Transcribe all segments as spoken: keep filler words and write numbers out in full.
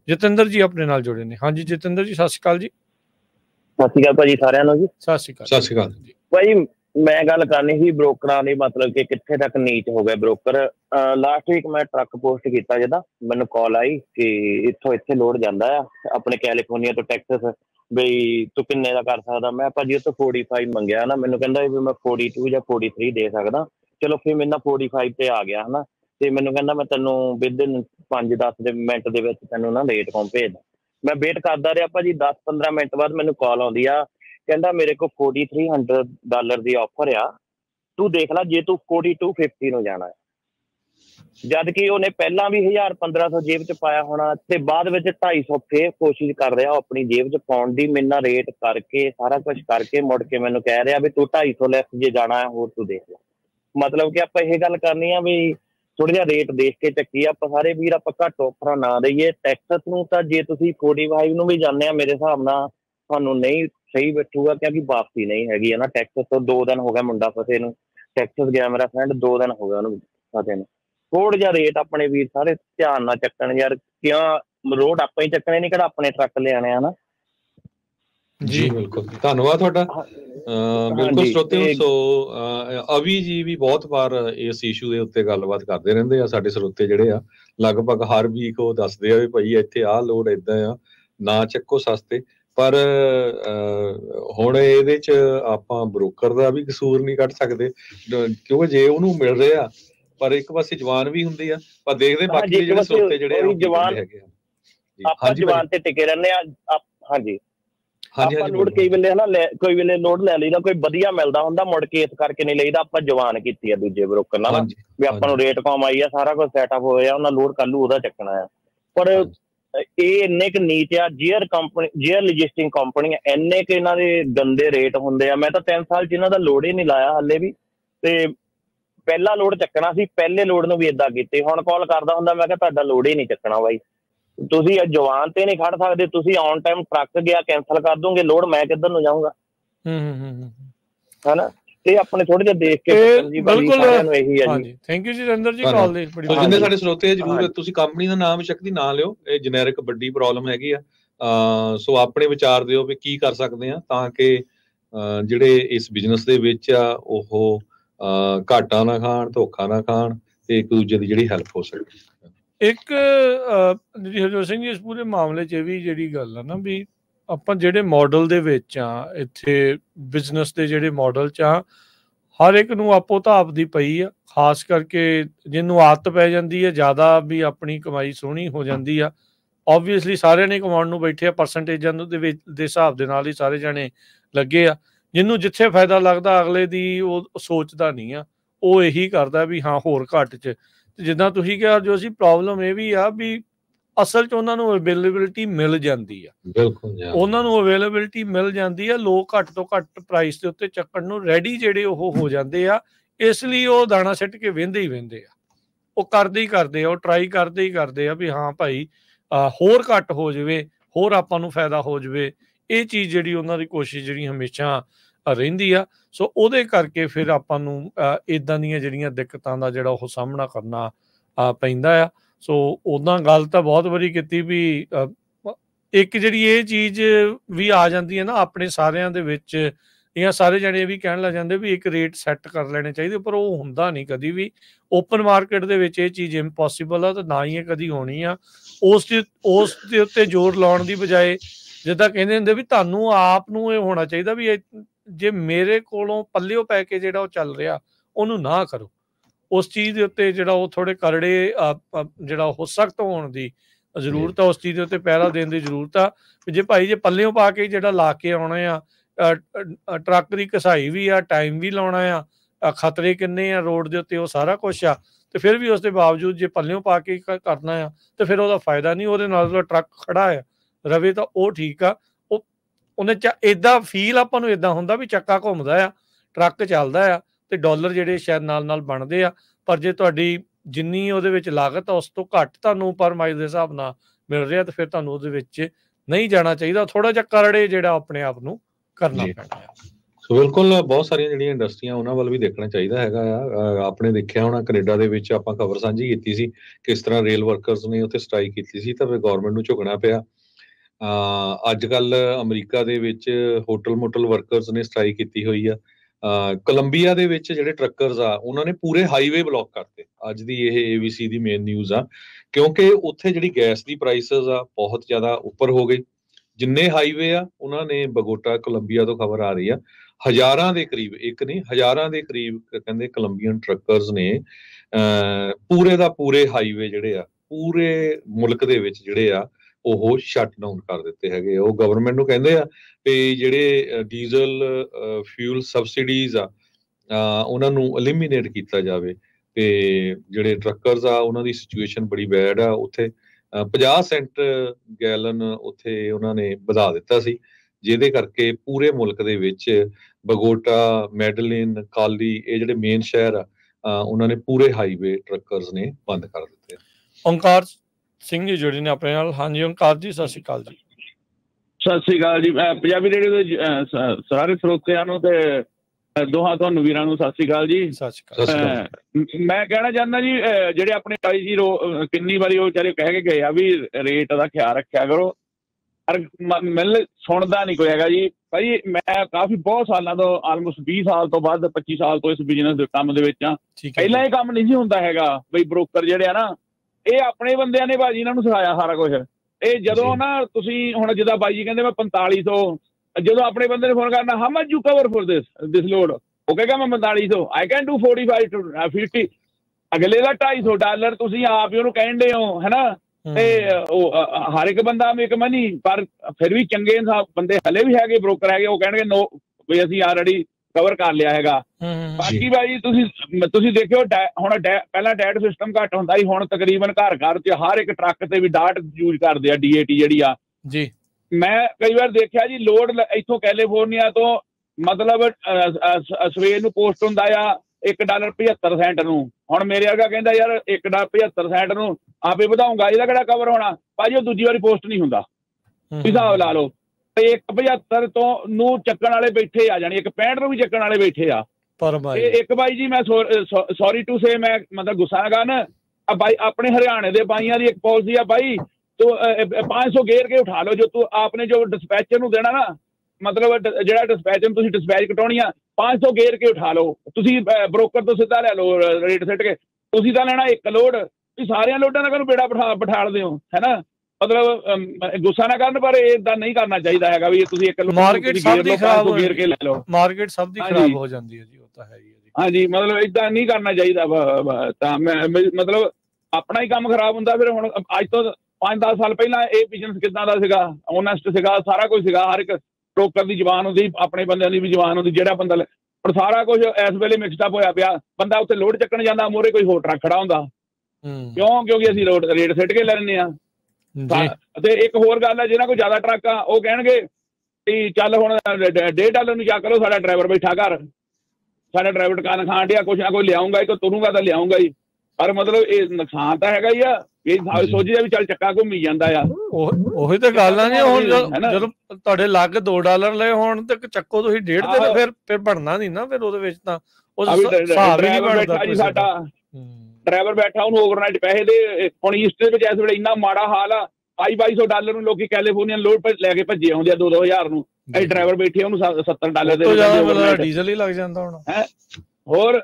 ਜਤਿੰਦਰ ਜੀ ਆਪਣੇ ਨਾਲ ਜੁੜੇ ਨੇ। ਹਾਂਜੀ ਜਤਿੰਦਰ ਜੀ, ਸਤਿ ਸ਼੍ਰੀ ਅਕਾਲ ਜੀ। ਸਤਿ ਸ਼੍ਰੀ ਅਕਾਲ ਭਾਜੀ ਸਾਰਿਆਂ ਨੂੰ ਜੀ। ਸਤਿ ਸ਼੍ਰੀ ਅਕਾਲ। ਸਤਿ ਸ਼੍ਰੀ ਅਕਾਲ ਜੀ ਭਾਜੀ, ਮੈਂ ਗੱਲ ਕਰਨੀ ਸੀ ਬ੍ਰੋਕਰਾਂ ਦੀ, ਮਤਲਬ ਕਿ ਕਿੱਥੇ ਤੱਕ ਨੀਚ ਹੋ ਗਏ ਬ੍ਰੋਕਰ। ਲਾਸਟ ਵੀਕ ਮੈਂ ਟਰੱਕ ਪੋਸਟ ਕੀਤਾ, ਜਿੱਦਾਂ ਮੈਨੂੰ ਕਾਲ ਆਈ ਕਿ ਇੱਥੋਂ ਇੱਥੇ ਲੋਡ ਜਾਂਦਾ ਆ ਆਪਣੇ ਕੈਲੀਫੋਰਨੀਆ ਤੋਂ ਟੈਕਸਸ, ਬਈ ਤੂੰ ਕਿੰਨੇ ਦਾ ਕਰ ਸਕਦਾ। ਮੈਂ ਭਾਜੀ ਉੱਥੋਂ ਫੋਰਟੀ ਫਾਈਵ ਮੰਗਿਆ ਨਾ, ਮੈਨੂੰ ਕਹਿੰਦਾ ਵੀ ਮੈਂ ਫੋਰਟੀ ਟੂ ਜਾਂ ਫੋਰਟੀ ਥ੍ਰੀ ਦੇ ਸਕਦਾ। ਚਲੋ ਫਿਰ ਮੇਰੇ ਨਾਲ ਫੋਰਟੀ ਫਾਈਵ 'ਤੇ ਆ ਗਿਆ ਹੈ ਨਾ, ਅਤੇ ਮੈਨੂੰ ਕਹਿੰਦਾ ਮੈਂ ਤੈਨੂੰ ਵਿਦਿਨ ਪੰਜ ਦਸ ਦੇ ਮਿੰਟ ਦੇ ਵਿੱਚ ਤੈਨੂੰ ਨਾ ਰੇਟ ਕੋਮ ਭੇਜਦਾ। ਮੈਂ ਵੇਟ ਕਰਦਾ ਰਿਹਾ ਭਾਜੀ, ਦਸ ਪੰਦਰਾਂ ਮਿੰਟ ਬਾਅਦ ਮੈਨੂੰ ਕਾਲ ਆਉਂਦੀ ਆ, ਕਹਿੰਦਾ ਮੇਰੇ ਕੋਲ ਫੋਰਟੀ ਥ੍ਰੀ ਹੰਡਰਡ ਡਾਲਰ ਦੀ ਆਫਰ ਆ, ਤੂੰ ਦੇਖ ਲੈ ਜੇ ਤੂੰ ਫੋਰਟੀ ਟੂ ਫਿਫਟੀ ਨੂੰ ਜਾਣਾ। ਜਦ ਕਿ ਉਹਨੇ ਪਹਿਲਾਂ ਵੀ ਹਜ਼ਾਰ ਪੰਦਰਾਂ ਸੌ ਜੇਬ 'ਚ ਪਾਇਆ ਹੋਣਾ, ਤੇ ਬਾਅਦ ਵਿੱਚ ਢਾਈ ਸੌ ਫੇਰ ਕੋਸ਼ਿਸ਼ ਕਰ ਰਿਹਾ ਆਪਣੀ ਜੇਬ 'ਚ ਪਾਉਣ ਦੀ। ਮੇਰੇ ਨਾਲ ਰੇਟ ਕਰਕੇ ਸਾਰਾ ਕੁਛ ਕਰਕੇ ਮੁੜ ਕੇ ਮੈਨੂੰ ਕਹਿ ਰਿਹਾ ਵੀ ਤੂੰ ਢਾਈ ਸੌ ਲੈਸ ਜੇ ਜਾਣਾ ਹੈ ਹੋਰ ਤੂੰ ਦੇਖ ਲੈ। ਮਤਲਬ ਕਿ ਆਪਾਂ ਇਹ ਗੱਲ ਕਰਨੀ ਆ ਵੀ ਥੋੜ੍ਹਾ ਜਿਹਾ ਰੇਟ ਦੇਖ ਕੇ ਚੱਕੀ ਆਪਾਂ ਸਾਰੇ ਵੀਰ, ਆਪਾਂ ਘੱਟ ਆਫਰਾਂ ਨਾ ਦਈਏ। ਟੈਕਸਸ ਨੂੰ ਤਾਂ ਜੇ ਤੁਸੀਂ ਫੋਰਟੀ ਫਾਈਵ ਨੂੰ ਵੀ ਜਾਂਦੇ ਆ, ਮੇਰੇ ਹਿਸਾਬ ਨਾਲ ਤੁਹਾਨੂੰ ਨਹੀਂ ਸਹੀ ਬੈਠੂਗਾ, ਕਿਉਂਕਿ ਵਾਪਸੀ ਨਹੀਂ ਹੈਗੀ ਹੈ ਨਾ। ਟੈਕਸਸ ਤੋਂ ਦੋ ਦਿਨ ਹੋ ਗਿਆ ਮੁੰਡਾ ਫਸੇ ਨੂੰ, ਟੈਕਸਸ ਗਿਆ ਮੇਰਾ ਫਰੈਂਡ, ਦੋ ਦਿਨ ਹੋ ਗਿਆ ਉਹਨੂੰ ਫਸੇ ਨੂੰ। ਥੋੜ੍ਹਾ ਜਿਹਾ ਰੇਟ ਆਪਣੇ ਵੀਰ ਸਾਰੇ ਧਿਆਨ ਨਾਲ ਚੱਕਣ ਯਾਰ, ਕਿਉਂ ਰੋਡ ਆਪਾਂ ਹੀ ਚੱਕਣੇ ਨਹੀਂ, ਕਿਹੜਾ ਆਪਣੇ ਟਰੱਕ ਲਿਆਣੇ ਆ ਨਾ। ਜੀ ਬਿਲਕੁਲ, ਧੰਨਵਾਦ ਤੁਹਾਡਾ। ਬਿਲਕੁਲ ਸਰੋਤੇ, ਸੋ ਅਵੀ ਜੀ ਵੀ ਬਹੁਤ ਵਾਰ ਇਸ ਇਸ਼ੂ ਦੇ ਉੱਤੇ ਗੱਲਬਾਤ ਕਰਦੇ ਰਹਿੰਦੇ ਆ। ਸਾਡੇ ਸਰੋਤੇ ਜਿਹੜੇ ਆ ਲਗਭਗ ਹਰ ਵੀਕ ਉਹ ਦੱਸਦੇ ਆ ਵੀ ਭਾਈ ਇੱਥੇ ਆਹ ਲੋਡ ਏਦਾਂ ਆ, ਨਾ ਚੱਕੋ ਸਸਤੇ। ਪਰ ਹੁਣ ਇਹਦੇ 'ਚ ਆਪਾਂ ਬ੍ਰੋਕਰ ਦਾ ਵੀ ਕਸੂਰ ਨਹੀਂ ਕੱਢ ਸਕਦੇ, ਕਿਉਂਕਿ ਜੇ ਉਹਨੂੰ ਮਿਲ ਰਿਹਾ, ਪਰ ਇੱਕ ਪਾਸੇ ਜਵਾਨ ਵੀ ਹੁੰਦੀ ਆ। ਪਰ ਦੇਖਦੇ ਬਾਕੀ ਦੇ ਜਿਹੜੇ ਸਰੋਤੇ ਜਿਹੜੇ ਆ ਜਵਾਨ ਹੈਗੇ ਆ, ਆਪਾਂ ਜਵਾਨ ਤੇ ਟਿਕੇ ਰਹਿੰਦੇ ਆ। ਹਾਂਜੀ ਆਪਾਂ ਲੋਡ ਕਈ ਵੇਲੇ ਹਨਾ ਲੈ, ਕੋਈ ਵੇਲੇ ਲੋਡ ਲੈ ਲਈਦਾ, ਕੋਈ ਵਧੀਆ ਮਿਲਦਾ ਹੁੰਦਾ, ਮੁੜ ਕੇ ਇਸ ਕਰਕੇ ਨਹੀਂ ਲਈਦਾ। ਆਪਾਂ ਜਵਾਨ ਕੀਤੀ ਆ ਦੂਜੇ ਬ੍ਰੋਕਰ ਨਾਲ ਵੀ ਆਪਾਂ ਨੂੰ ਰੇਟ ਕਮ ਆਈ ਆ, ਸਾਰਾ ਕੁਛ ਸੈਟਅਪ ਹੋਇਆ, ਉਹਨਾਂ ਲੋਡ ਕੱਲ੍ਹ ਨੂੰ ਉਹਦਾ ਚੱਕਣਾ ਆ। ਪਰ ਇਹ ਇੰਨੇ ਕੁ ਨੀਚ ਆ, ਜੇਅਰ ਕੰਪਨੀ ਜੇਅਰ ਲਜਿਸਟਿੰਗ ਕੰਪਨੀ, ਇੰਨੇ ਕੁ ਇਹਨਾਂ ਦੇ ਗੰਦੇ ਰੇਟ ਹੁੰਦੇ ਆ। ਮੈਂ ਤਾਂ ਤਿੰਨ ਸਾਲ 'ਚ ਇਹਨਾਂ ਦਾ ਲੋਡ ਹੀ ਨਹੀਂ ਲਾਇਆ ਹਾਲੇ ਵੀ, ਤੇ ਪਹਿਲਾ ਲੋਡ ਚੱਕਣਾ ਸੀ, ਪਹਿਲੇ ਲੋਡ ਨੂੰ ਵੀ ਏਦਾਂ ਕੀਤੇ। ਹੁਣ ਕਾਲ ਕਰਦਾ ਹੁੰਦਾ, ਮੈਂ ਕਿਹਾ ਤੁਹਾਡਾ ਲੋਡ ਹੀ ਨਹੀਂ ਚੱਕਣਾ ਬਾਈ, ਤੁਸੀਂ ਜਵਾਨ ਤੇ ਨਹੀਂ ਖੜ ਸਕਦੇ, ਤੁਸੀਂ ਔਨ ਟਾਈਮ ਟਰੱਕ ਗਿਆ ਕੈਂਸਲ ਕਰ ਦੋਗੇ, ਲੋਡ ਮੈਂ ਕਿੱਧਰ ਨੂੰ ਜਾਊਂਗਾ ਹਨਾ। ਤੇ ਆਪਣੇ ਥੋੜੇ ਜਿਹਾ ਦੇਖ ਕੇ ਬਿਲਕੁਲ ਇਹੀ ਹੈ ਜੀ। ਥੈਂਕ ਯੂ ਜੀ ਜਤਿੰਦਰ ਜੀ ਕਾਲ ਦੇ। ਜਿੰਨੇ ਸਾਡੇ ਸਰੋਤੇ ਜਰੂਰ ਤੁਸੀਂ ਕੰਪਨੀ ਦਾ ਨਾਮ ਸ਼ਕਤੀ ਨਾ ਲਿਓ, ਇਹ ਜਨੈਰਿਕ ਵੱਡੀ ਪ੍ਰੋਬਲਮ ਹੈਗੀ ਆ। ਸੋ ਆਪਣੇ ਵਿਚਾਰ ਦਿਓ ਵੀ ਕੀ ਕਰ ਸਕਦੇ ਆ ਤਾਂ ਕਿ ਜਿਹੜੇ ਇਸ ਬਿਜ਼ਨਸ ਦੇ ਵਿੱਚ ਆ ਉਹ ਘਾਟਾ ਨਾ ਖਾਣ, ਧੋਖਾ ਨਾ ਖਾਣ, ਤੇ ਇੱਕ ਦੂਜੇ ਦੀ ਜਿਹੜੀ ਹੈਲਪ ਹੋ ਸਕੇ। ਇੱਕ ਜਿਹੜੀ ਹਰਜੋਤ ਸਿੰਘ ਜੀ ਇਸ ਪੂਰੇ ਮਾਮਲੇ 'ਚ ਇਹ ਵੀ ਜਿਹੜੀ ਗੱਲ ਆ ਨਾ ਵੀ ਆਪਾਂ ਜਿਹੜੇ ਮਾਡਲ ਦੇ ਵਿੱਚ ਆ, ਇੱਥੇ ਬਿਜ਼ਨਸ ਦੇ ਜਿਹੜੇ ਮਾਡਲ 'ਚ ਆ, ਹਰ ਇੱਕ ਨੂੰ ਆਪੋ ਧਾਪ ਦੀ ਪਈ ਆ। ਖਾਸ ਕਰਕੇ ਜਿਹਨੂੰ ਆਦਤ ਪੈ ਜਾਂਦੀ ਹੈ ਜ਼ਿਆਦਾ ਵੀ ਆਪਣੀ ਕਮਾਈ ਸੋਹਣੀ ਹੋ ਜਾਂਦੀ ਆ, ਓਬਵੀਅਸਲੀ ਸਾਰਿਆਂ ਨੇ ਕਮਾਉਣ ਨੂੰ ਬੈਠੇ ਆ, ਪਰਸੈਂਟੇਜਾਂ ਦੇ ਵਿੱਚ ਦੇ ਹਿਸਾਬ ਦੇ ਨਾਲ ਹੀ ਸਾਰੇ ਜਾਣੇ ਲੱਗੇ ਆ। ਜਿਹਨੂੰ ਜਿੱਥੇ ਫਾਇਦਾ ਲੱਗਦਾ ਅਗਲੇ ਦੀ ਉਹ ਸੋਚਦਾ ਨਹੀਂ ਆ, ਉਹ ਇਹੀ ਕਰਦਾ ਵੀ ਹਾਂ ਹੋਰ ਘੱਟ 'ਚ। ਤੇ ਜਿੱਦਾਂ ਤੁਸੀਂ ਕਿਹਾ ਜੋ ਅਸੀਂ ਪ੍ਰੋਬਲਮ ਇਹ ਵੀ ਆ ਵੀ ਅਸਲ 'ਚ ਉਹਨਾਂ ਨੂੰ ਅਵੇਲੇਬਿਲਿਟੀ ਮਿਲ ਜਾਂਦੀ ਆ, ਬਿਲਕੁਲ ਉਹਨਾਂ ਨੂੰ ਅਵੇਲੇਬਿਲਿਟੀ ਮਿਲ ਜਾਂਦੀ ਆ। ਲੋਕ ਘੱਟ ਤੋਂ ਘੱਟ ਪ੍ਰਾਈਸ ਦੇ ਉੱਤੇ ਚੱਕਣ ਨੂੰ ਰੈਡੀ ਜਿਹੜੇ ਉਹ ਹੋ ਜਾਂਦੇ ਆ, ਇਸ ਲਈ ਉਹ ਦਾਣਾ ਸਿੱਟ ਕੇ ਵਹਿੰਦੇ ਹੀ ਵਹਿੰਦੇ ਆ, ਉਹ ਕਰਦੇ ਹੀ ਕਰਦੇ ਆ, ਉਹ ਟਰਾਈ ਕਰਦੇ ਹੀ ਕਰਦੇ ਆ ਵੀ ਹਾਂ ਭਾਈ ਹੋਰ ਘੱਟ ਹੋ ਜਾਵੇ, ਹੋਰ ਆਪਾਂ ਨੂੰ ਫਾਇਦਾ ਹੋ ਜਾਵੇ। ਇਹ ਚੀਜ਼ ਜਿਹੜੀ ਉਹਨਾਂ ਦੀ ਕੋਸ਼ਿਸ਼ ਜਿਹੜੀ ਹਮੇਸ਼ਾ ਰਹਿੰਦੀ ਆ। ਸੋ ਉਹਦੇ ਕਰਕੇ ਫਿਰ ਆਪਾਂ ਨੂੰ ਇੱਦਾਂ ਦੀਆਂ ਜਿਹੜੀਆਂ ਦਿੱਕਤਾਂ ਦਾ ਜਿਹੜਾ ਉਹ ਸਾਹਮਣਾ ਕਰਨਾ ਪੈਂਦਾ ਆ। ਸੋ ਉੱਦਾਂ ਗੱਲ ਤਾਂ ਬਹੁਤ ਵਾਰੀ ਕੀਤੀ ਵੀ ਇੱਕ ਜਿਹੜੀ ਇਹ ਚੀਜ਼ ਵੀ ਆ ਜਾਂਦੀ ਹੈ ਨਾ ਆਪਣੇ ਸਾਰਿਆਂ ਦੇ ਵਿੱਚ, ਜਾਂ ਸਾਰੇ ਜਣੇ ਇਹ ਵੀ ਕਹਿਣ ਲੱਗ ਜਾਂਦੇ ਵੀ ਇੱਕ ਰੇਟ ਸੈੱਟ ਕਰ ਲੈਣੇ ਚਾਹੀਦੇ, ਪਰ ਉਹ ਹੁੰਦਾ ਨਹੀਂ ਕਦੀ ਵੀ। ਓਪਨ ਮਾਰਕੀਟ ਦੇ ਵਿੱਚ ਇਹ ਚੀਜ਼ ਇੰਪੋਸੀਬਲ ਆ, ਤੇ ਨਾ ਹੀ ਇਹ ਕਦੀ ਹੋਣੀ ਆ। ਉਸ ਉਸ ਦੇ ਉੱਤੇ ਜ਼ੋਰ ਲਾਉਣ ਦੀ ਬਜਾਏ ਜਿੱਦਾਂ ਕਹਿੰਦੇ ਹੁੰਦੇ ਵੀ ਤੁਹਾਨੂੰ ਆਪ ਨੂੰ ਇਹ ਹੋਣਾ ਚਾਹੀਦਾ ਵੀ ਜੇ ਮੇਰੇ ਕੋਲੋਂ ਪੱਲਿਓ ਪੈ ਕੇ ਜਿਹੜਾ ਉਹ ਚੱਲ ਰਿਹਾ ਉਹਨੂੰ ਨਾ ਕਰੋ। ਉਸ ਚੀਜ਼ ਦੇ ਉੱਤੇ ਜਿਹੜਾ ਉਹ ਥੋੜ੍ਹੇ ਕਰੜੇ ਜਿਹੜਾ ਉਹ ਸਖਤ ਹੋਣ ਦੀ ਜ਼ਰੂਰਤ ਆ, ਉਸ ਚੀਜ਼ ਦੇ ਉੱਤੇ ਪਹਿਰਾ ਦੇਣ ਦੀ ਜ਼ਰੂਰਤ ਆ। ਜੇ ਭਾਈ ਜੇ ਪੱਲਿਓ ਪਾ ਕੇ ਜਿਹੜਾ ਲਾ ਕੇ ਆਉਣੇ ਆ, ਟਰੱਕ ਦੀ ਘਸਾਈ ਵੀ ਆ, ਟਾਈਮ ਵੀ ਲਾਉਣਾ ਆ, ਖਤਰੇ ਕਿੰਨੇ ਆ ਰੋਡ ਦੇ ਉੱਤੇ, ਉਹ ਸਾਰਾ ਕੁਛ ਆ, ਤੇ ਫਿਰ ਵੀ ਉਸ ਦੇ ਬਾਵਜੂਦ ਜੇ ਪੱਲਿਓ ਪਾ ਕੇ ਕਰਨਾ ਆ ਤੇ ਫਿਰ ਉਹਦਾ ਫਾਇਦਾ ਨਹੀਂ। ਉਹਦੇ ਨਾਲ ਉਹਦਾ ਟਰੱਕ ਖੜਾ ਆ ਰਵੇ ਤਾਂ ਉਹ ਠੀਕ ਆ। ਉਹ ਉਹਨੇ ਚ ਏਦਾਂ ਫੀਲ ਆਪਾਂ ਨੂੰ ਏਦਾਂ ਹੁੰਦਾ ਵੀ ਚੱਕਾ ਘੁੰਮਦਾ ਆ, ਟਰੱਕ ਚੱਲਦਾ ਆ, ਤੇ ਡਾਲਰ ਜਿਹੜੇ ਸ਼ਾਇਦ ਨਾਲ ਨਾਲ ਬਣਦੇ ਆ। ਪਰ ਜੇ ਤੁਹਾਡੀ ਜਿੰਨੀ ਉਹਦੇ ਵਿੱਚ ਲਾਗਤ ਆ ਉਸ ਤੋਂ ਘੱਟ ਤੁਹਾਨੂੰ ਪਰ ਮਾਈਲ ਦੇ ਹਿਸਾਬ ਨਾਲ ਮਿਲ ਰਿਹਾ, ਤੇ ਫਿਰ ਤੁਹਾਨੂੰ ਉਹਦੇ ਵਿੱਚ ਨਹੀਂ ਜਾਣਾ ਚਾਹੀਦਾ। ਥੋੜ੍ਹਾ ਜਿਹਾ ਕਰੜੇ ਜਿਹੜਾ ਆਪਣੇ ਆਪ ਨੂੰ ਕਰਨਾ ਪੈਣਾ। ਸੋ ਬਿਲਕੁਲ ਬਹੁਤ ਸਾਰੀਆਂ ਜਿਹੜੀਆਂ ਇੰਡਸਟਰੀਆਂ ਉਹਨਾਂ ਵੱਲ ਵੀ ਦੇਖਣਾ ਚਾਹੀਦਾ ਹੈਗਾ ਆ। ਆਪਣੇ ਦੇਖਿਆ ਹੋਣਾ ਕੈਨੇਡਾ ਦੇ ਵਿੱਚ ਆਪਾਂ ਖਬਰ ਸਾਂਝੀ ਕੀਤੀ ਸੀ ਕਿਸ ਤਰ੍ਹਾਂ ਰੇਲ ਵਰਕਰਸ ਨੇ ਉੱਥੇ ਸਟ੍ਰਾਈਕ ਕੀਤੀ ਸੀ ਤਾਂ ਫਿਰ ਗਵਰਨਮੈਂਟ ਨੂੰ ਝੁਕਣਾ ਪਿਆ। ਅੱਜ ਕੱਲ ਅਮਰੀਕਾ ਦੇ ਵਿੱਚ ਹੋਟਲ ਮੋਟਲ ਵਰਕਰਸ ਨੇ ਸਟ੍ਰਾਈਕ ਕੀਤੀ ਹੋਈ ਆ। ਕੋਲੰਬੀਆ ਦੇ ਵਿੱਚ ਜਿਹੜੇ ਟਰੱਕਰਸ ਆ ਉਹਨਾਂ ਨੇ ਪੂਰੇ ਹਾਈਵੇ ਬਲੌਕ ਕਰਤੇ। ਅੱਜ ਦੀ ਇਹ ਏਬੀਸੀ ਦੀ ਮੇਨ ਨਿਊਜ਼ ਆ, ਕਿਉਂਕਿ ਉੱਥੇ ਜਿਹੜੀ ਗੈਸ ਦੀ ਪ੍ਰਾਈਸਸ ਆ ਬਹੁਤ ਜ਼ਿਆਦਾ ਉੱਪਰ ਹੋ ਗਈ। ਜਿੰਨੇ ਹਾਈਵੇ ਆ ਉਹਨਾਂ ਨੇ ਬਗੋਟਾ ਕੋਲੰਬੀਆ ਤੋਂ ਖਬਰ ਆ ਰਹੀ ਆ ਹਜ਼ਾਰਾਂ ਦੇ ਕਰੀਬ, ਇੱਕ ਨਹੀਂ ਹਜ਼ਾਰਾਂ ਦੇ ਕਰੀਬ ਕਹਿੰਦੇ ਕੋਲੰਬੀਅਨ ਟਰੱਕਰਸ ਨੇ ਅਹ ਪੂਰੇ ਦਾ ਪੂਰੇ ਹਾਈਵੇ ਜਿਹੜੇ ਆ ਪੂਰੇ ਮੁਲਕ ਦੇ ਵਿੱਚ ਜਿਹੜੇ ਆ ਉਹ ਸ਼ਟ ਡਾਊਨ ਕਰ ਦਿੱਤੇ ਹੈਗੇ। ਉਹ ਗਵਰਨਮੈਂਟ ਨੂੰ ਕਹਿੰਦੇ ਆ ਵੀ ਜਿਹੜੇ ਡੀਜ਼ਲ ਫਿਊਲ ਸਬਸਿਡੀਜ਼ ਆ ਉਹਨਾਂ ਨੂੰ ਐਲੀਮੀਨੇਟ ਕੀਤਾ ਜਾਵੇ ਤੇ ਜਿਹੜੇ ਟਰੱਕਰਸ ਆ ਉਹਨਾਂ ਦੀ ਸਿਚੁਏਸ਼ਨ ਬੜੀ ਬੈਡ ਆ। ਉੱਥੇ ਪੰਜਾਹ ਸੈਂਟ ਗੈਲਨ ਉੱਥੇ ਉਹਨਾਂ ਨੇ ਵਧਾ ਦਿੱਤਾ ਸੀ, ਜਿਹਦੇ ਕਰਕੇ ਪੂਰੇ ਮੁਲਕ ਦੇ ਵਿੱਚ ਬਗੋਟਾ, ਮੈਡਲਿਨ, ਕਾਲੀ ਇਹ ਜਿਹੜੇ ਮੇਨ ਸ਼ਹਿਰ ਆ ਉਹਨਾਂ ਨੇ ਪੂਰੇ ਹਾਈਵੇ ਟਰੱਕਰਸ ਨੇ ਬੰਦ ਕਰ ਦਿੱਤੇ। ਓਂਕਾਰ ਸਿੰਘ ਜੀ ਜੁੜੇ ਨੇ ਆਪਣੇ ਨਾਲ। ਹਾਂਜੀ ਓਂਕਾਰ ਜੀ, ਸਤਿ ਸ਼੍ਰੀ ਅਕਾਲ ਜੀ। ਸਤਿ ਸ਼੍ਰੀ ਅਕਾਲ ਜੀ। ਪੰਜਾਬੀ ਰੇਡੀਓ ਦੇ ਸਾਰੇ ਸਰੋਤਿਆਂ ਨੂੰ ਤੇ ਦੋਹਾਂ ਤੁਹਾਨੂੰ ਵੀਰਾਂ ਨੂੰ ਸਤਿ ਸ਼੍ਰੀ ਅਕਾਲ ਜੀ। ਸਤਿ ਸ਼੍ਰੀ ਅਕਾਲ। ਮੈਂ ਕਹਿਣਾ ਚਾਹੁੰਦਾ ਜੀ ਜਿਹੜੇ ਆਪਣੇ ਬਾਈ ਜੀ ਕਿੰਨੀ ਵਾਰੀ ਉਹ ਵਿਚਾਰੇ ਕਹਿ ਕੇ ਗਏ ਆ ਵੀ ਰੇਟ ਦਾ ਖਿਆਲ ਰੱਖਿਆ ਕਰੋ, ਪਰ ਮੈਨੂੰ ਸੁਣਦਾ ਨਹੀਂ ਕੋਈ ਹੈਗਾ ਜੀ। ਭਾਈ ਮੈਂ ਕਾਫੀ ਬਹੁਤ ਸਾਲਾਂ ਤੋਂ ਆਲਮੋਸਟ ਵੀਹ ਸਾਲ ਤੋਂ ਵੱਧ ਪੱਚੀ ਸਾਲ ਤੋਂ ਇਸ ਬਿਜ਼ਨਸ ਦੇ ਕੰਮ ਦੇ ਵਿੱਚ ਆ। ਪਹਿਲਾਂ ਇਹ ਕੰਮ ਨਹੀਂ ਸੀ ਹੁੰਦਾ ਹੈਗਾ ਬਈ ਬ੍ਰੋਕਰ ਜਿਹੜੇ ਆ ਨਾ ਇਹ ਆਪਣੇ ਬੰਦਿਆਂ ਨੇ ਭਾਜੀ ਇਹਨਾਂ ਨੂੰ ਸਿਖਾਇਆ ਸਾਰਾ ਕੁਛ। ਇਹ ਜਦੋਂ ਨਾ ਤੁਸੀਂ ਹੁਣ ਜਿੱਦਾਂ ਬਾਈ ਜੀ ਕਹਿੰਦੇ ਮੈਂ ਪੰਤਾਲੀ ਸੌ, ਜਦੋਂ ਆਪਣੇ ਬੰਦੇ ਨੇ ਫੋਨ ਕਰਨਾ how much you cover for this this load, ਉਹ ਕਹੇਗਾ ਮੈਂ ਪੰਤਾਲੀ ਸੌ, I can do forty five two fifty, ਅਗਲੇ ਦਾ ਢਾਈ ਸੌ ਡਾਲਰ ਤੁਸੀਂ ਆਪ ਹੀ ਉਹਨੂੰ ਕਹਿੰਦੇ ਹੋ ਹੈਨਾ। ਤੇ ਉਹ ਹਰ ਇੱਕ ਬੰਦਾ ਮੇਕ ਮਨੀ, ਪਰ ਫਿਰ ਵੀ ਚੰਗੇ ਬੰਦੇ ਹਲੇ ਵੀ ਹੈਗੇ ਬ੍ਰੋਕਰ ਹੈਗੇ ਉਹ ਕਹਿਣਗੇ ਨੋ ਵੀ ਅਸੀਂ ਆਲਰੇਡੀ ਕਵਰ ਕਰ ਲਿਆ ਹੈਗਾ। ਬਾਕੀ ਭਾਈ ਤੁਸੀਂ ਤੁਸੀਂ ਦੇਖਿਓ ਹੁਣ ਪਹਿਲਾਂ ਡੈਟ ਸਿਸਟਮ ਘੱਟ ਹੁੰਦਾ ਸੀ, ਹੁਣ ਤਕਰੀਬਨ ਘਰ ਘਰ ਚ ਹਰ ਇੱਕ ਟਰੱਕ ਤੇ ਵੀ ਡਾਟ ਯੂਜ਼ ਕਰਦੇ ਆ, ਡੀ ਏ ਟੀ ਜਿਹੜੀ ਆ ਜੀ। ਮੈਂ ਕਈ ਵਾਰ ਦੇਖਿਆ ਜੀ ਲੋਡ ਇੱਥੋਂ ਕੈਲੀਫੋਰਨੀਆ ਤੋਂ ਮਤਲਬ ਸਵੇਰ ਨੂੰ ਪੋਸਟ ਹੁੰਦਾ ਆ ਇੱਕ ਡਾਲਰ ਪਝੱਤਰ ਸੈਂਟ ਨੂੰ। ਹੁਣ ਮੇਰੇ ਵਰਗਾ ਕਹਿੰਦਾ ਯਾਰ ਇੱਕ ਡਾਲਰ ਪਝੱਤਰ ਸੈਂਟ ਨੂੰ ਆਪੇ ਵਧਾਉਂਗਾ, ਇਹਦਾ ਕਿਹੜਾ ਕਵਰ ਹੋਣਾ ਭਾਜੀ। ਉਹ ਦੂਜੀ ਵਾਰੀ ਪੋਸਟ ਨਹੀਂ ਹੁੰਦਾ, ਹਿਸਾਬ ਲਾ ਲਓ। ਤੇ ਇੱਕ ਪਝੱਤਰ ਤੋਂ ਨੂੰ ਚੱਕਣ ਵਾਲੇ ਬੈਠੇ ਆ ਜਾਣੀ, ਇੱਕ ਪੈਂਹਠ ਨੂੰ ਵੀ ਚੱਕਣ ਵਾਲੇ ਬੈਠੇ ਆ। ਪਰ ਬਾਈ ਇੱਕ ਬਾਈ ਜੀ ਮੈਂ ਸੌਰੀ ਟੂ ਸੇ ਮੈਂ ਮਤਲਬ ਗੁੱਸਾ ਕਰਨ ਆ ਬਾਈ, ਆਪਣੇ ਹਰਿਆਣੇ ਦੇ ਬਾਈਆਂ ਦੀ ਇੱਕ ਪਾਲਿਸੀ ਆ ਬਾਈ ਤੋ पाँच सौ घेर के उठा लो जो तू आपने जो डिस्पैचर ਨੂੰ ਦੇਣਾ ਨਾ, ਮਤਲਬ ਜਿਹੜਾ ਡਿਸਪੈਚਰ ਨੂੰ ਤੁਸੀਂ ਡਿਸਪੈਚ ਕਟਾਉਣੀ ਆ पाँच सौ घेर के उठा लो। ਤੁਸੀਂ ਬ੍ਰੋਕਰ ਤੋਂ ਸਿੱਧਾ ਲੈ ਲਓ ਰੇਟ ਸਿੱਟ ਕੇ, ਤੁਸੀਂ ਤਾਂ ਲੈਣਾ ਇੱਕ ਲੋਡ, ਤੁਸੀਂ ਸਾਰਿਆਂ ਲੋਡਾਂ ਦਾ ਕਾਹਨੂੰ ਬੇੜਾ ਬਿਠਾ ਬਿਠਾਲਦੇ ਹੋ ਹੈਨਾ। ਮਤਲਬ ਗੁੱਸਾ ਨਾ ਕਰਨ, ਪਰ ਇਦਾਂ ਨਹੀਂ ਕਰਨਾ ਚਾਹੀਦਾ ਹੈਗਾ ਵੀ ਤੁਸੀਂ ਇੱਕ ਮਾਰਕੀਟ ਸਭ ਦੀ ਖਰਾਬ ਹੋ घेर ਕੇ ਲੈ ਲਓ। ਮਾਰਕੀਟ ਸਭ ਦੀ ਖਰਾਬ ਹੋ ਜਾਂਦੀ ਹੈ ਜੀ, ਉਹ ਤਾਂ ਹੈ ਹੀ ਹੈ ਜੀ। ਹਾਂਜੀ ਮਤਲਬ ਇਦਾਂ ਨਹੀਂ ਕਰਨਾ ਚਾਹੀਦਾ। ਤਾਂ ਮੈਂ ਮਤਲਬ ਆਪਣਾ ਹੀ ਕੰਮ ਖਰਾਬ ਹੁੰਦਾ। ਫਿਰ ਹੁਣ ਅੱਜ ਤੋਂ ਪੰਜ ਦਸ ਸਾਲ ਪਹਿਲਾਂ ਇਹ ਬਿਜ਼ਨਸ ਕਿੱਦਾਂ ਦਾ ਸੀਗਾ, ਓਨੈਸਟ ਸੀਗਾ, ਸਾਰਾ ਕੁਝ ਸੀਗਾ। ਹਰ ਇੱਕ ਬ੍ਰੋਕਰ ਦੀ ਜ਼ਬਾਨ ਹੁੰਦੀ, ਆਪਣੇ ਬੰਦਿਆਂ ਦੀ ਵੀ ਜ਼ਬਾਨ ਹੁੰਦੀ। ਜਿਹੜਾ ਬੰਦਾ ਹੁਣ ਸਾਰਾ ਕੁਝ ਇਸ ਵੇਲੇ ਮਿਕਸਡ ਹੋਇਆ ਪਿਆ। ਬੰਦਾ ਉੱਥੇ ਲੋਡ ਚੱਕਣ ਜਾਂਦਾ, ਮੋਰੇ ਕੋਈ ਹੋਰ ਟਰੱਕ ਖੜਾ ਹੁੰਦਾ। ਕਿਉਂ? ਕਿਉਂਕਿ ਅਸੀਂ ਲੋਡ ਰੇਟ ਸਿੱਟ ਕੇ ਲੈ ਲੈਂਦੇ ਆ। ਤੇ ਇੱਕ ਹੋਰ ਗੱਲ ਹੈ, ਜਿਹਨਾਂ ਕੋਲ ਜ਼ਿਆਦਾ ਟਰੱਕ ਆ ਉਹ ਕਹਿਣਗੇ ਵੀ ਚੱਲ ਹੁਣ ਡੇਢ ਡਾਲਰ ਨੂੰ ਚੱਕ ਲਓ, ਸਾਡਾ ਡਰਾਈਵਰ ਬੈਠਾ ਘਰ, ਸਾਡਾ ਡਰਾਈਵਰ ਟਕਾਨ ਖਾਣ ਡਿਆ, ਕੁਛ ਨਾ ਕੋਈ ਲਿਆਉਂਗਾ ਹੀ, ਤਾਂ ਤੁਰੂੰਗਾ ਤਾਂ ਲਿਆਉਂਗਾ ਹੀ। ਪਰ ਮਤਲਬ ਇਹ ਨੁਕਸਾਨ ਤਾਂ ਹੈਗਾ ਹੀ ਆ। ਇਹ ਸੋਚੀਦਾ ਵੀ ਚੱਲ ਚੱਕਾ ਘੁੰਮੀ ਜਾਂਦਾ ਆ। ਉਹੀ ਤਾਂ ਗੱਲ ਆ ਜੀ। ਹੁਣ ਜਦੋਂ ਤੁਹਾਡੇ ਲੱਗ ਦੋ ਡਾਲਰ ਲਏ ਹੋਣ ਤੇ ਚੱਕੋ ਤੁਸੀਂ ਡੇਢ ਦੇ, ਫਿਰ ਫਿਰ ਬਣਨਾ ਨਹੀਂ ਨਾ। ਫਿਰ ਉਹਦੇ ਵਿੱਚ ਤਾਂ ਉਹ ਹਿਸਾਬ ਹੀ ਨਹੀਂ ਬਣਦਾ ਜੀ। ਸਾਡਾ ਡਰਾਈਵਰ ਬੈਠਾ, ਉਹਨੂੰ ਓਵਰਨਾਈਟ ਪੈਸੇ ਦੇ। ਹੁਣ ਈਸਟ ਦੇ ਵਿੱਚ ਇਸ ਵੇਲੇ ਇੰਨਾ ਮਾੜਾ ਹਾਲ ਆ, ਬਾਈ ਬਾਈ ਸੌ ਡਾਲਰ ਨੂੰ ਲੋਕੀ ਕੈਲੀਫੋਰਨੀਆ ਲੋਡ ਲੈ ਕੇ ਭੱਜੇ ਆਉਂਦੇ ਆ ਦੋ ਦੋ ਹਜ਼ਾਰ ਨੂੰ। ਇਹ ਡਰਾਈਵਰ ਬੈਠੇ ਉਹਨੂੰ ਸੱਤਰ ਡਾਲਰ ਦੇ ਡੀਜ਼ਲ ਹੀ ਲੱਗ ਜਾਂਦਾ ਹੁਣ ਹੈ। ਹੋਰ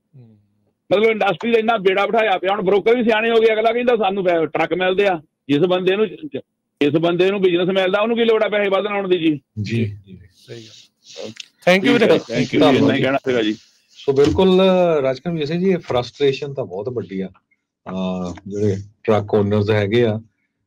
ਮਤਲਬ ਇੰਡਸਟਰੀ ਦਾ ਇੰਨਾ ਬੇੜਾ ਬਿਠਾਇਆ ਪਿਆ। ਹੁਣ ਬ੍ਰੋਕਰ ਵੀ ਸਿਆਣੇ ਹੋ ਗਏ, ਅਗਲਾ ਕਹਿੰਦਾ ਸਾਨੂੰ ਟਰੱਕ ਮਿਲਦੇ ਆ। ਜਿਸ ਬੰਦੇ ਨੂੰ ਜਿਸ ਬੰਦੇ ਨੂੰ ਬਿਜ਼ਨਸ ਮਿਲਦਾ ਉਹਨੂੰ ਕੀ ਲੋੜ ਆ ਪੈਸੇ ਵਧਣ ਆਉਣ ਦੀ ਜੀ। ਜੀ ਸਹੀ ਗੱਲ। ਥੈਂਕ ਯੂ ਥੈਂਕ ਯੂ ਮੈਂ ਕਹਿਣਾ ਸੀਗਾ ਜੀ। ਸੋ ਬਿਲਕੁਲ ਰਾਜਕਰਨ ਵੈਸੇ ਜੀ ਇਹ ਫਰਸਟ੍ਰੇਸ਼ਨ ਤਾਂ ਬਹੁਤ ਵੱਡੀ ਆ ਜਿਹੜੇ ਟਰੱਕ ਓਨਰਸ ਹੈਗੇ ਆ।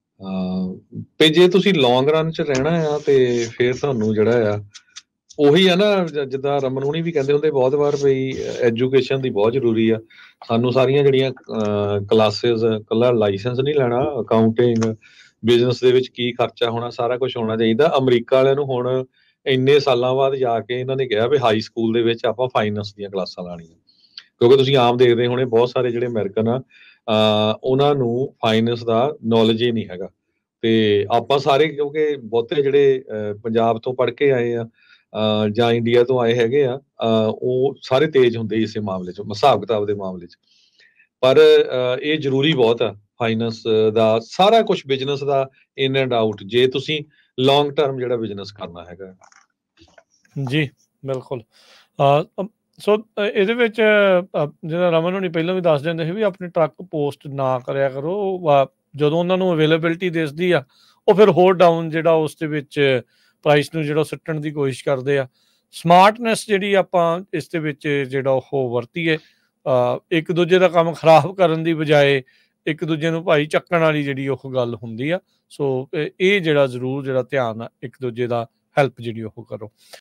ਤੇ ਜੇ ਤੁਸੀਂ ਲੌਂਗ ਰਨ 'ਚ ਰਹਿਣਾ ਆ ਤੇ ਫਿਰ ਤੁਹਾਨੂੰ ਜਿਹੜਾ ਆ ਉਹੀ ਆ ਨਾ, ਜਿੱਦਾਂ ਰਮਨ ਹੁਣੀ ਵੀ ਕਹਿੰਦੇ ਹੁੰਦੇ ਬਹੁਤ ਵਾਰ ਬਈ ਐਜੂਕੇਸ਼ਨ ਦੀ ਬਹੁਤ ਜ਼ਰੂਰੀ ਆ। ਸਾਨੂੰ ਸਾਰੀਆਂ ਜਿਹੜੀਆਂ ਕਲਾਸਿਸ, ਇਕੱਲਾ ਲਾਇਸੈਂਸ ਨਹੀਂ ਲੈਣਾ, ਅਕਾਊਂਟਿੰਗ, ਬਿਜ਼ਨਸ ਦੇ ਵਿੱਚ ਕੀ ਖਰਚਾ ਹੋਣਾ, ਸਾਰਾ ਕੁਝ ਹੋਣਾ ਚਾਹੀਦਾ। ਅਮਰੀਕਾ ਵਾਲਿਆਂ ਨੂੰ ਹੁਣ ਇੰਨੇ ਸਾਲਾਂ ਬਾਅਦ ਜਾ ਕੇ ਇਹਨਾਂ ਨੇ ਕਿਹਾ ਵੀ ਹਾਈ ਸਕੂਲ ਦੇ ਵਿੱਚ ਆਪਾਂ ਫਾਈਨੈਂਸ ਦੀਆਂ ਕਲਾਸਾਂ ਲਾਣੀਆਂ, ਕਿਉਂਕਿ ਤੁਸੀਂ ਆਮ ਦੇਖਦੇ ਹੋਣੇ ਬਹੁਤ ਸਾਰੇ ਜਿਹੜੇ ਅਮਰੀਕਨ ਆ ਉਹਨਾਂ ਨੂੰ ਫਾਈਨੈਂਸ ਦਾ ਨੌਲੇਜ ਹੀ ਨਹੀਂ ਹੈਗਾ। ਤੇ ਆਪਾਂ ਸਾਰੇ ਕਿਉਂਕਿ ਬਹੁਤੇ ਜਿਹੜੇ ਪੰਜਾਬ ਤੋਂ ਪੜ੍ਹ ਕੇ ਆਏ ਆ ਜਾਂ ਇੰਡੀਆ ਤੋਂ ਆਏ ਹੈਗੇ ਆ, ਉਹ ਸਾਰੇ ਤੇਜ਼ ਹੁੰਦੇ ਇਸੇ ਮਾਮਲੇ 'ਚ, ਹਿਸਾਬ ਕਿਤਾਬ ਦੇ ਮਾਮਲੇ 'ਚ। ਪਰ ਇਹ ਜ਼ਰੂਰੀ ਬਹੁਤ ਆ ਫਾਈਨੈਂਸ ਦਾ, ਸਾਰਾ ਕੁਝ ਬਿਜ਼ਨਸ ਦਾ ਇਨ ਐਂਡ ਆਊਟ, ਜੇ ਤੁਸੀਂ ਲੌਂਗ ਟਰਮ ਜਿਹੜਾ ਬਿਜ਼ਨਸ ਕਰਨਾ ਹੈਗਾ। ਜੀ ਬਿਲਕੁਲ। ਸੋ ਇਹਦੇ ਵਿੱਚ ਜਿਹੜਾ ਰਮਨ ਹੋਣੀ ਪਹਿਲਾਂ ਵੀ ਦੱਸ ਦਿੰਦੇ ਸੀ ਵੀ ਆਪਣੇ ਟਰੱਕ ਪੋਸਟ ਨਾ ਕਰਿਆ ਕਰੋ, ਜਦੋਂ ਉਹਨਾਂ ਨੂੰ ਅਵੇਲੇਬਿਲਿਟੀ ਦਿਸਦੀ ਆ ਉਹ ਫਿਰ ਹੋਰ ਡਾਊਨ ਜਿਹੜਾ ਉਸ ਦੇ ਵਿੱਚ ਪ੍ਰਾਈਸ ਨੂੰ ਜਿਹੜਾ ਸੁੱਟਣ ਦੀ ਕੋਸ਼ਿਸ਼ ਕਰਦੇ ਆ। ਸਮਾਰਟਨੈਸ ਜਿਹੜੀ ਆਪਾਂ ਇਸ ਦੇ ਵਿੱਚ ਜਿਹੜਾ ਉਹ ਵਰਤੀਏ, ਇੱਕ ਦੂਜੇ ਦਾ ਕੰਮ ਖਰਾਬ ਕਰਨ ਦੀ ਬਜਾਏ ਇੱਕ ਦੂਜੇ ਨੂੰ ਭਾਈ ਚੱਕਣ ਵਾਲੀ ਜਿਹੜੀ ਉਹ ਗੱਲ ਹੁੰਦੀ ਆ। ਸੋ ਇਹ ਜਿਹੜਾ ਜ਼ਰੂਰ ਜਿਹੜਾ ਧਿਆਨ ਆ ਇੱਕ ਦੂਜੇ ਦਾ ਹੈਲਪ ਜਿਹੜੀ ਉਹ ਕਰੋ।